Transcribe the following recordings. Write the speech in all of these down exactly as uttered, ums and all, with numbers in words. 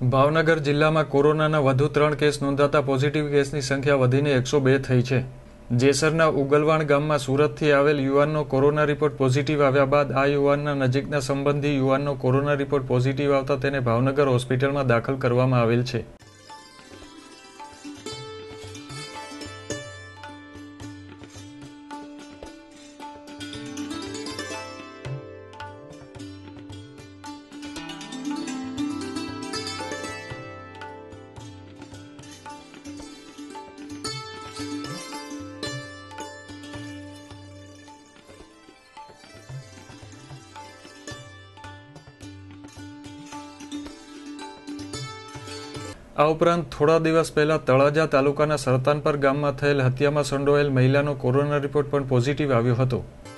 ભાવનગર જિલ્લામાં કોરોનાના વધુ ત્રણ કેસ નોંધાતા પોઝિટિવ કેસની સંખ્યા વધીને એકસો બે થઈ છે. જેસરના ઉગલવાણ ગામમાં સુરતથી આવેલ યુવાનનો કોરોના રિપોર્ટ પોઝિટિવ આવ્યા બાદ આ યુવાનના નજીકના સંબંધી યુવાનનો કોરોના રિપોર્ટ પોઝિટિવ આવતા તેને ભાવનગર હોસ્પિટલમાં દાખલ કરવામાં આવેલ છે. આ ઉપરાંત થોડા દિવસ પહેલા તળાજા તાલુકાના સરતાનપર ગામમાં થયેલ હત્યામાં સંડોવાયેલ મહિલાનો કોરોના રિપોર્ટ પણ પોઝિટિવ આવ્યો હતો.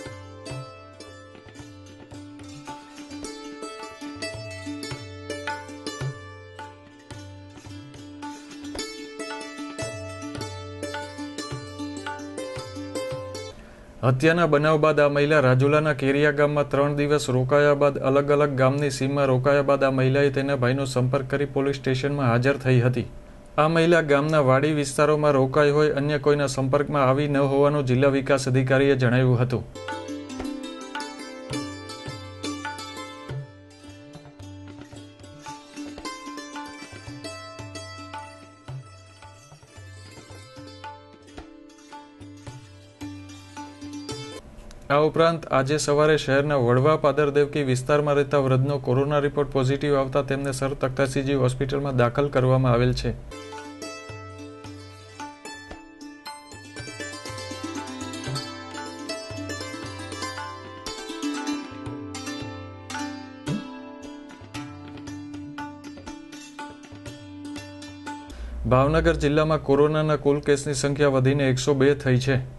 હત્યાના બનાવ બાદ આ મહિલા રાજુલાના કેરિયા ગામમાં ત્રણ દિવસ રોકાયા બાદ અલગ અલગ ગામની સીમમાં રોકાયા બાદ આ મહિલાએ તેના ભાઈનો સંપર્ક કરી પોલીસ સ્ટેશનમાં હાજર થઈ હતી. આ મહિલા ગામના વાડી વિસ્તારોમાં રોકાઈ હોય અન્ય કોઈના સંપર્કમાં આવી ન હોવાનું જિલ્લા વિકાસ અધિકારીએ જણાવ્યું હતું. આ ઉપરાંત આજે સવારે શહેરના વડવા પાદરદેવકી વિસ્તારમાં રહેતા વૃદ્ધનો કોરોના રિપોર્ટ પોઝિટિવ આવતા તેમને સર તખ્તાસીજી હોસ્પિટલમાં દાખલ કરવામાં આવેલ છે. ભાવનગર જિલ્લામાં કોરોનાના કુલ કેસની સંખ્યા વધીને એકસો બે થઈ છે.